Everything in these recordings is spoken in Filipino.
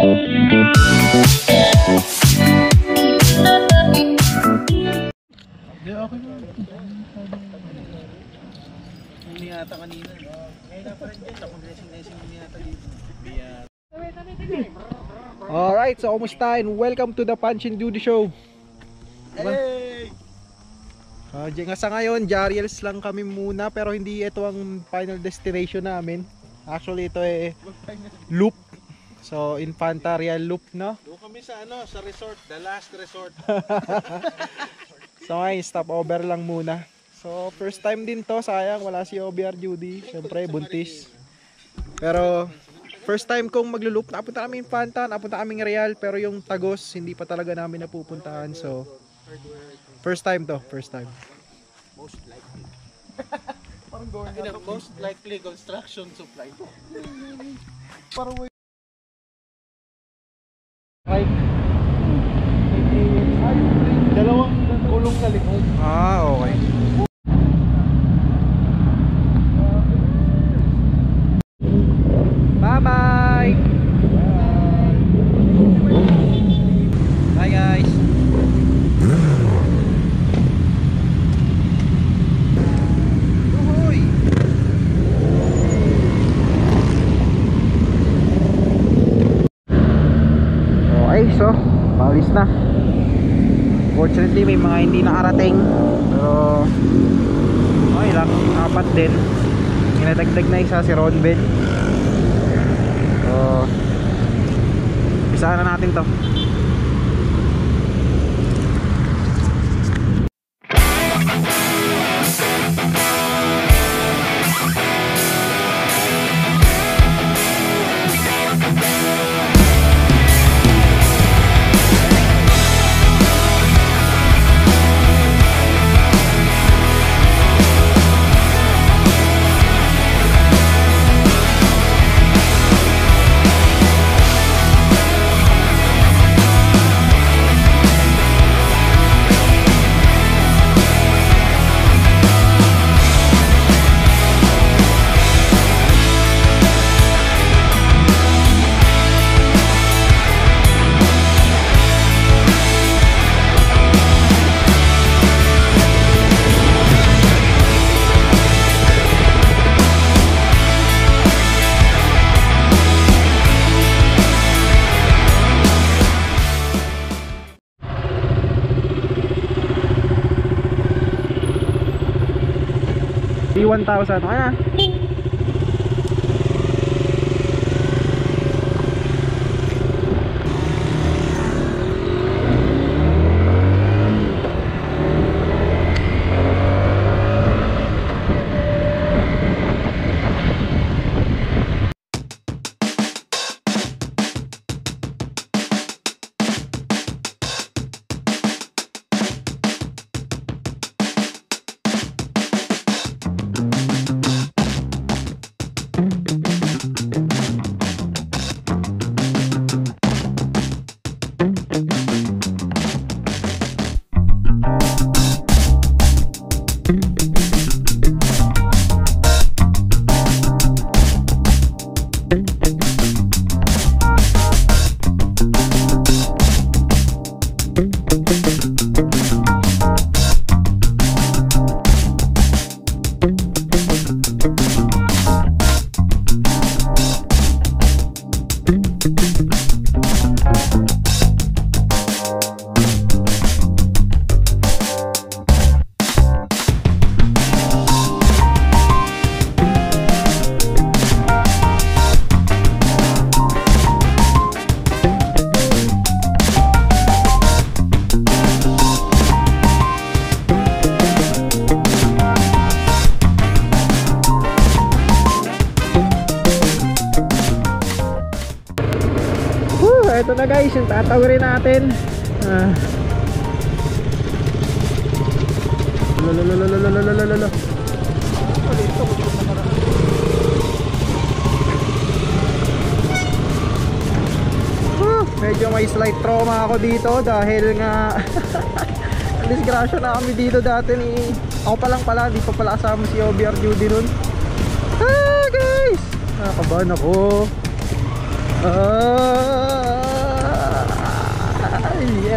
Hindi yata kanina. Kaya pa rin dyan. Nakong-dressing yata dito. Alright, so kumusta and welcome to the Punch and Judy Show. Hey! Sa ngayon, Jariels lang kami muna, pero hindi ito ang final destination namin. Actually, ito ay loop. So, Infanta-Real loop, no? Doon kami sa sa resort, the last resort. So ngayon, stopover lang muna. So, first time din to, sayang wala si OBR Judy. Siyempre, buntis. Pero, first time kong maglo-loop. Napunta kami Infanta, napunta kaming Real, pero yung Tagos, hindi pa talaga namin napupuntahan. So, first time to, first time. Most likely. Parang going na most likely construction supply. Parang dalawang kulong sa likod. ah, okay. Bye-bye! Bye guys! Uhuy! Okay, so palis na. Fortunately may mga hindi nakarating, pero okay lang, apat din. Inadagdag na isa si Ronben. So isahan na natin to. P1000, okay na. Ito na guys, yung tatawirin natin. Medyo may slight trauma ako dito dahil nga disgrasya na kami dito dati ni ako pa lang pala, di pa pala kasama si OBR Judy nun. Guys, nakakabahan ako.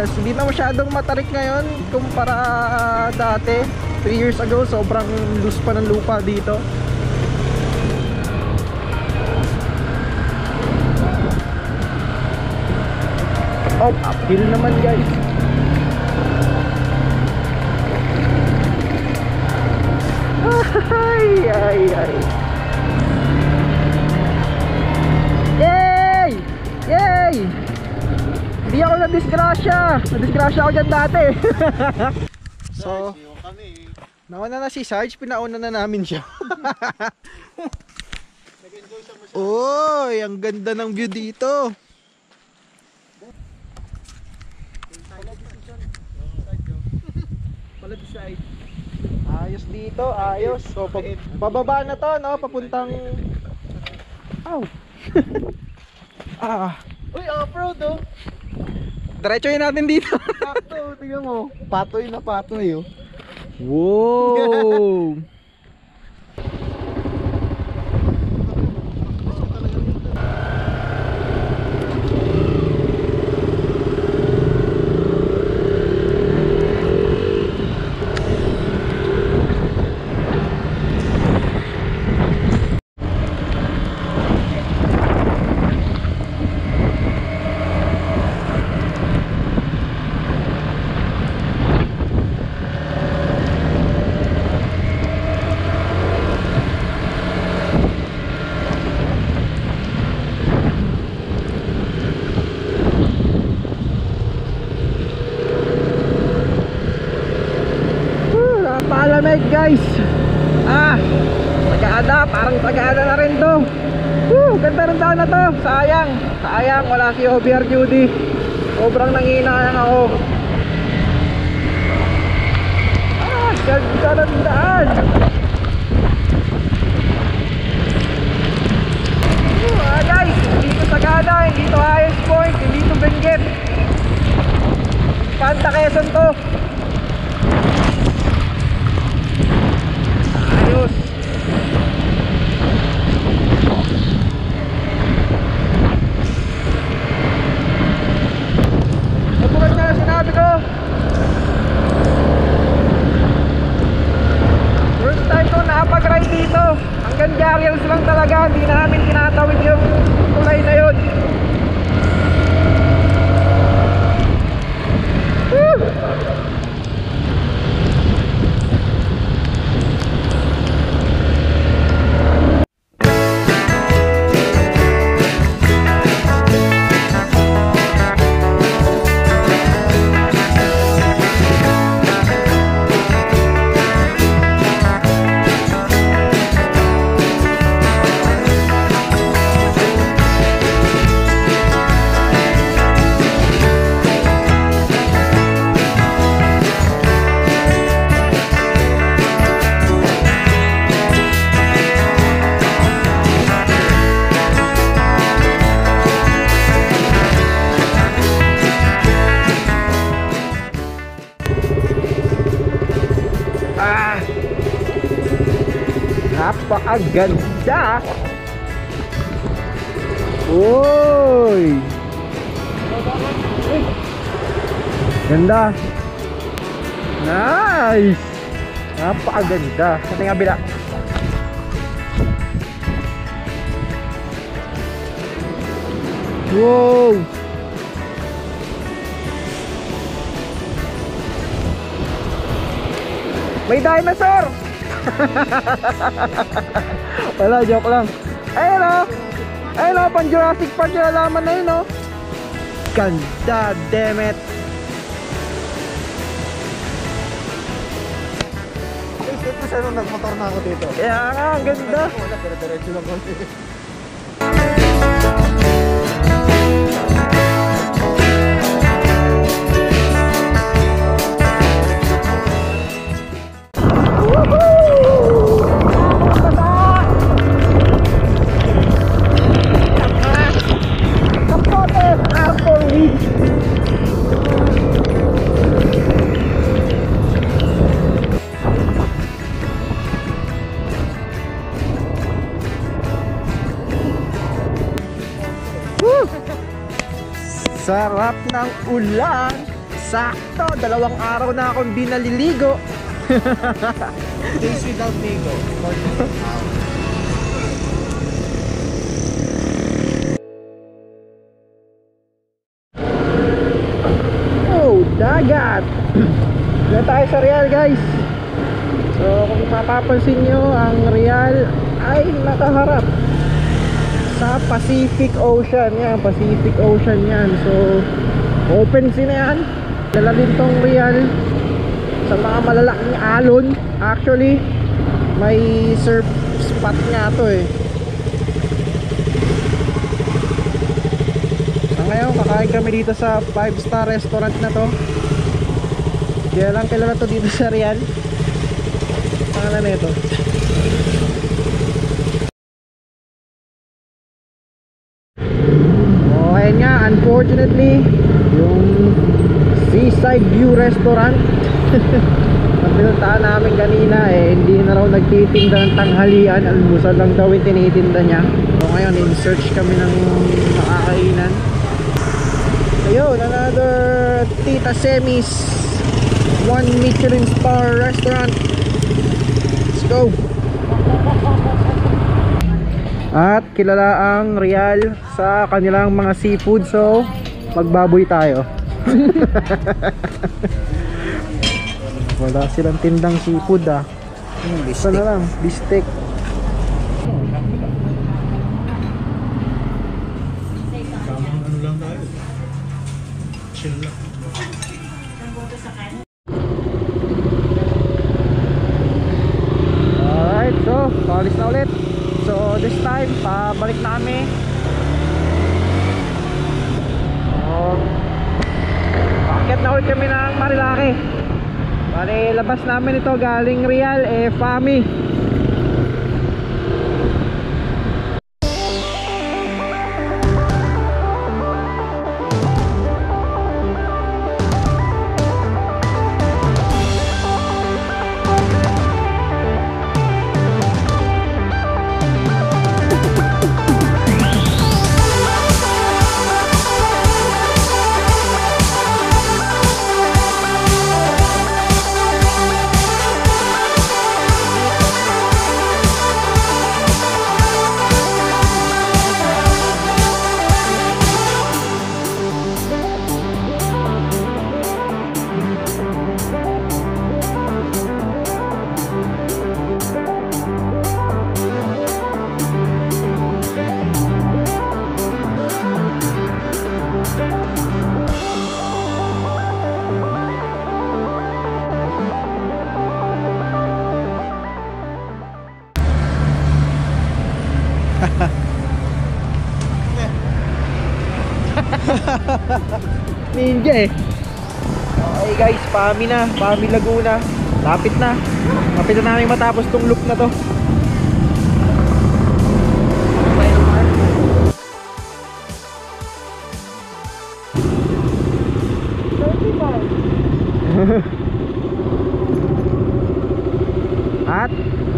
Yes, hindi na masyadong matarik ngayon kumpara dati. 3 years ago, sobrang loose pa ng lupa dito. Oh, uphill naman guys. Ay, ay, ay. Yay! Yay! Hindi ako na-disgrasya. Na-disgrasya ako dyan dati. So, nauna na si Sarge, pinauna na namin siya. Oy, ang ganda ng view dito. Ayos dito, ayos. So, pababa na to, no? Papuntang... Ow! Uy, off-road oh. Diretsoyin natin dito. Sakto, tingnan mo. Patoy na patoy oh. Wow! Palamig guys. Sagada, parang sagada na rin to. Ganda rin daan na to. Sayang, sayang wala si OBR Judy. Sobrang nanginayang ako. Ganda ng daan. Guys, hindi to sagada, hindi to highest point, hindi to Benguet. Infanta Quezon to. Ayos. Katulad na sinabi ko, first time ko nakapag-ride dito. Hanggang Jariels lang talaga, hindi namin tinatawid yung tulay na yun. Napakaganda. Uy, ganda. Nice. Napakaganda. Sa tingin kabila. Wow. May dinosaur. Wala, joke lang. Ayun o. Ayun o, pang Jurassic Park yung alaman na yun o. Ganda, dammit. Ito siya nung nagmotor na ako dito. Kaya nga, ang ganda. Wala, pero diretso lang konti. Sarap ng ulan, Sakto, 2 araw na akong di naliligo. Days without Nigo. Oh, dagat. Diyan tayo sa Real, guys. So kung mapapansin nyo, ang Real ay nakaharap sa Pacific Ocean. Yan, Pacific Ocean yan. So open sea na yan. Lalalim tong Real sa mga malalaking alon. Actually may surf spot nga to eh. So ngayon kakain kami dito sa 5-star restaurant na to. Kaya lang kilala to dito sa Real. Pangalan na ito. Oh, ayan nga, unfortunately yung Seaside View Restaurant na pinuntahan namin kanina eh, hindi na raw nagtitinda ng tanghalian. Almusal lang daw yung tinitinda niya. So ngayon, in-search kami ng makakainan. Ayun, another Tita Semi's 1 Michelin star restaurant. Let's go. At kilala ang Real sa kanilang mga seafood. So magbaboy tayo. Wala silang tindang seafood ah. Basta na lang, bistek. Tamang ano lang tayo. Chill lang. Alright, so paalis na ulit. So this time, pabalik na kami. Bakit na ulit kami ng Marilaki. Bale, labas namin ito galing Real, Fami. Ninja eh. Okay guys, Pami na, Pami Laguna. Lapit na. Lapit na namin matapos tong loop na to. At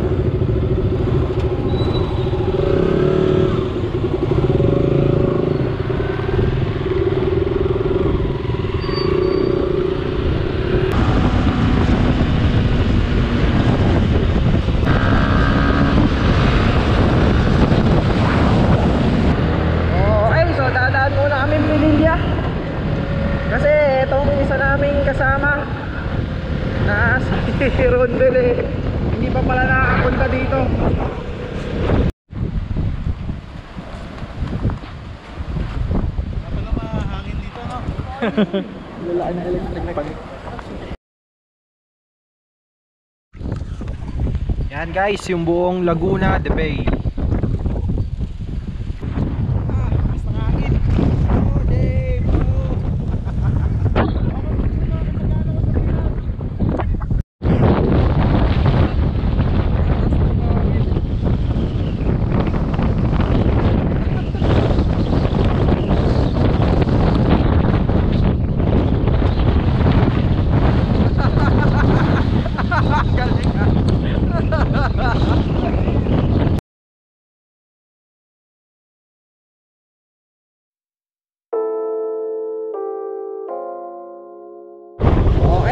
kasi itong isa naming kasama na si Rondel eh, hindi pa pala nakapunta dito. Wala mahangin dito, no? Wala na electric pan. Yan guys, yung buong Laguna, the Bay.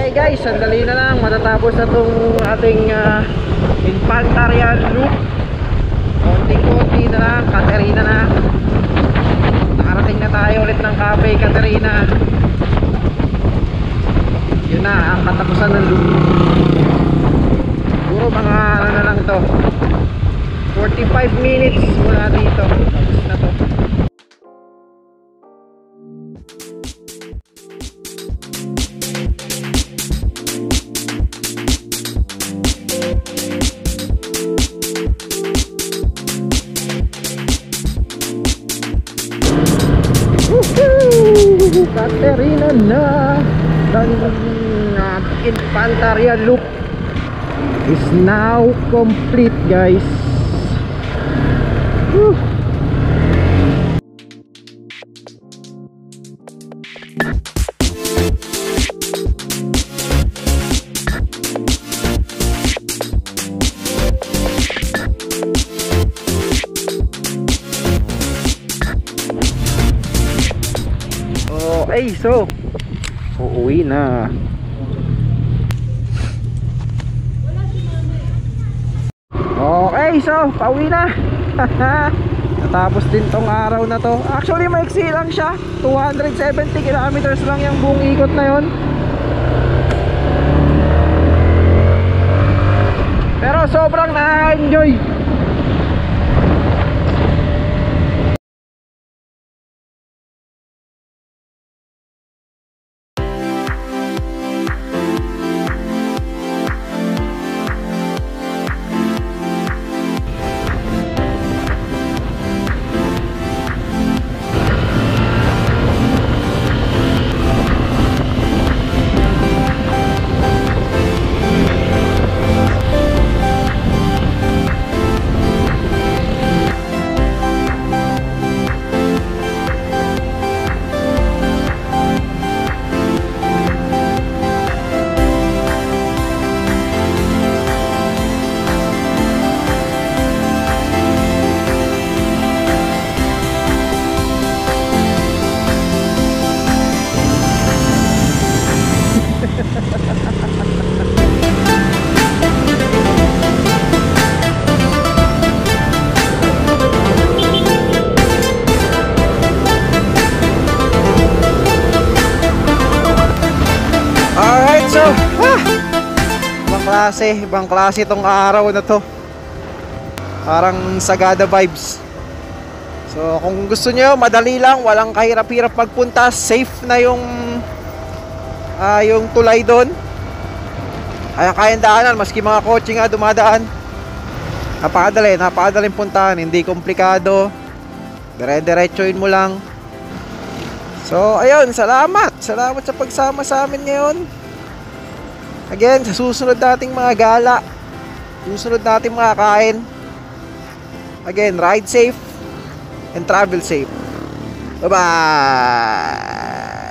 Okay guys, sandali na lang matatapos na itong ating Infanta-Real loop. Konting-konti na lang, Caterina na. Nakarating na tayo ulit ng Cafe Caterina. Yun na ang katapusan ng loop. Puro mga ano na lang to, 45 minutes mula dito. Tapos na to. Caterina na. Ang Infanta-Real loop is now complete guys. Woo. Okay, so uuwi na. Okay, so pauwi na. Natapos din tong araw na to. Actually maiksi lang siya, 270 kilometers lang yung buong ikot na yon. Pero sobrang na-enjoy. Ibang klase itong araw na to. Parang Sagada vibes. So kung gusto nyo, madali lang, walang kahirap-hirap magpunta. Safe na yung tulay doon. Kayang daanan, maski mga kotse nga dumadaan. Napakadaling puntahan, hindi komplikado. Dire-diretsuin mo lang. So ayun, salamat sa pagsama sa amin ngayon. Again, sa susunod nating mga gala, susunod nating mga kain. Again, ride safe and travel safe. Bye-bye!